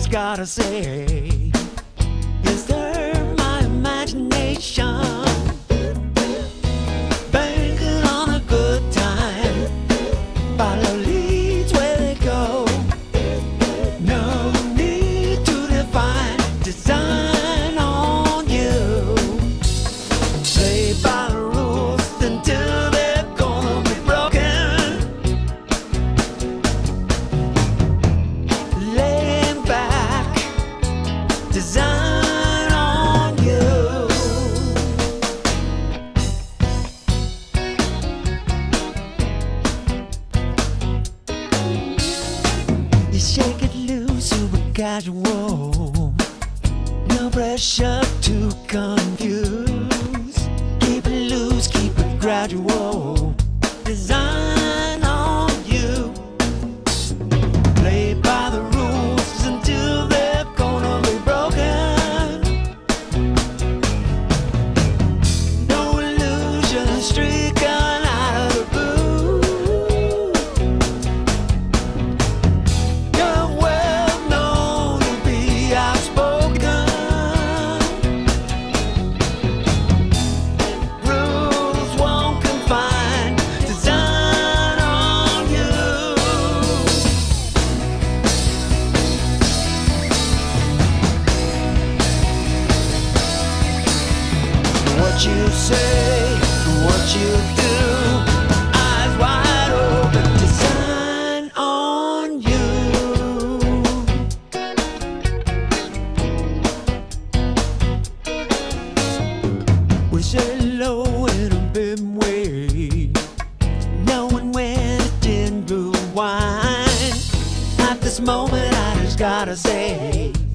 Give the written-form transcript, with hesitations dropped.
just gotta say, disturb my imagination, banking on a good time, follow leads where they go, no need to define design on you, play by the rules until they're gonna be broken, laying back, design on you. You shake it loose, super casual, no pressure to confuse, keep it loose, keep it gradual, design on you, play by the rules until they're gonna be broken, no illusion streaking out of the blue, you're well known to be outspoken, rules won't confine, design on you. What you say, what you do, eyes wide open, design on you. We say low in a big way, knowing when it didn't rewind. At this moment, I just gotta say,